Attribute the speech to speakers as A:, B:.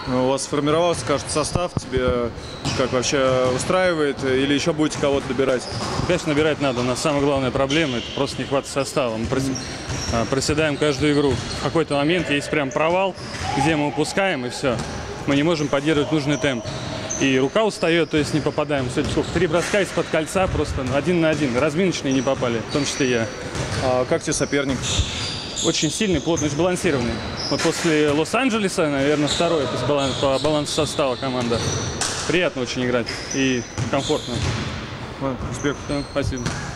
A: У вас сформировался, кажется, состав. Тебе как вообще устраивает? Или еще будете кого-то добирать?
B: Конечно, набирать надо. У нас самая главная проблема – это просто нехватка состава. Мы проседаем каждую игру. В какой-то момент есть прям провал, где мы упускаем, и все. Мы не можем поддерживать нужный темп. И рука устает, то есть не попадаем. Сегодня сколько? 3 броска из-под кольца, просто 1 на 1. Разминочные не попали, в том числе я.
A: А как тебе соперник?
B: Очень сильный, плотный, сбалансированный. Вот после Лос-Анджелеса, наверное, второй по балансу состава команда. Приятно очень играть и комфортно.
A: Успех.
B: Спасибо.